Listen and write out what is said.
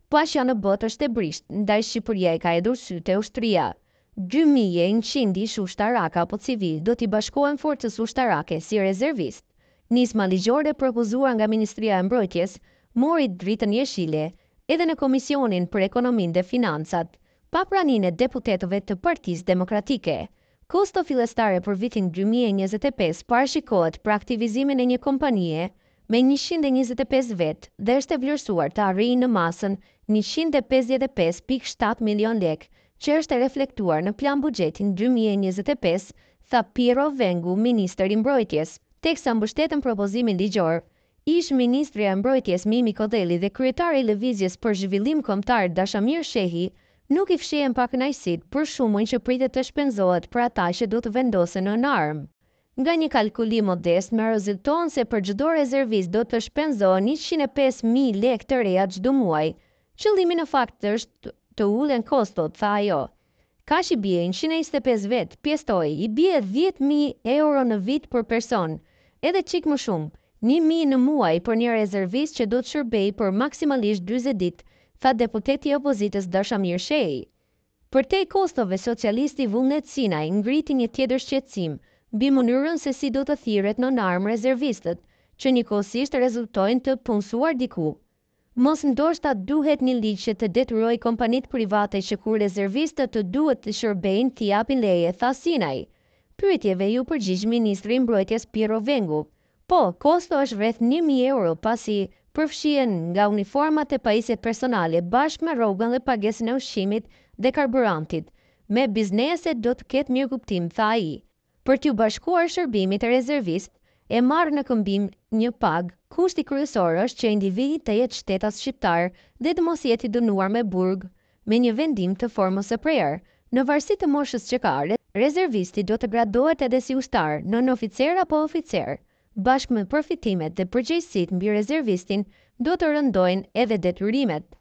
Pashja në botë është e brisht, ndaj Shqipëria i ka hedhur sytë Ushtria. 2.100 ish ushtaraka apo civil do t'i bashkohen forcës ushtarake si rezervist. Nisma ligjore propozuar nga Ministria e Mbrojtjes mori dritën jeshile edhe në Komisionin për Ekonominë dhe Financat, pa praninë e deputetëve të Partisë Demokratike. Kosto fillestare për vitin 2025 parashikohet për aktivizimin e një kompanie me 125 vetë dhe është e vlerësuar të arrijë në masën 155.7 milion lek, që është e reflektuar në plan buxhetin 2025, tha Piero Vengu, ministri i Mbrojtjes. Teksa mbështetën propozimin ligjor, ish ministri i Mbrojtjes Mimi Kodeli dhe kryetari i Lëvizjes për Zhvillim Kombëtar Dashamir Shehi nuk i fshihen pakënaqësitë për shumën që pritet të shpenzohet për ata që do të vendosen në armë. Nga një kalkulim modest, me rezulton se për çdo rezervist do të shpenzohen 105.000 lekë të reja çdo muaj. Qëllimi në fakt është të ulen kostot, tha ajo. Kaç i bie 125 vet, pjesëtoi, i bie 10.000 euro në vit për person, edhe çik më shumë, 1.000 në muaj për një rezervist që do të shërbejë për maksimalisht 40 ditë, tha deputeti i opozitës Dashamir Shehi. Përtej kostove, socialisti Vullnet Sinaj ngriti një tjetër shqetësim mbi mënyrën se si do të thirret në armë rezervistët, që njëkohësisht rezultojnë të punësuar diku. Mos ndoshta duhet një ligj që të detyrojë kompanitë private që kur rezervistët të duhet të shërbejnë t'i japin leje, tha Sinaj. Pyetjeve ju përgjigj ministri i Mbrojtjes Piero Vengu. Po, kosto është rreth 1.000 euro pasi përfshihen nga uniformat e pajisjet personale bashkë me rrogën dhe pagesën e ushqimit dhe karburantit. Me bizneset do të ketë mirëkuptim, tha ai. Për t'u bashkuar shërbimit e rezervist, e marrë në këmbim një pagë, kushti kryesor është që individi të jetë shtetas shqiptar dhe të mos jetë i dënuar me burg, me një vendim të formës së prerë. Në varësi të moshës që ka, rezervisti do të gradohet edhe si ushtar, nën oficer apo oficer. Bashkë me përfitimet dhe përgjegjësitë mbi rezervistin, do të rëndojnë edhe detyrimet.